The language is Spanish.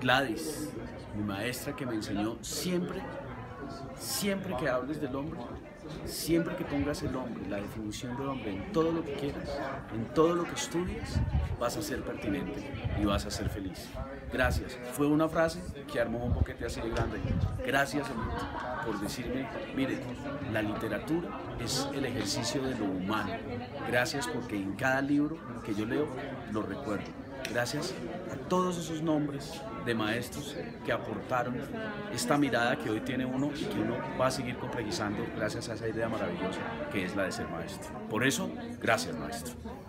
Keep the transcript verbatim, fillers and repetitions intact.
Gladys, mi maestra que me enseñó siempre, siempre que hables del hombre, siempre que pongas el hombre, la definición del hombre en todo lo que quieras, en todo lo que estudies, vas a ser pertinente y vas a ser feliz. Gracias. Fue una frase que armó un boquete así de grande. Gracias, Elite, por decirme, mire, la literatura es el ejercicio de lo humano. Gracias porque en cada libro que yo leo lo recuerdo. Gracias a todos esos nombres de maestros que aportaron esta mirada que hoy tiene uno y que uno va a seguir complejizando gracias a esa idea maravillosa que es la de ser maestro. Por eso, gracias, maestro.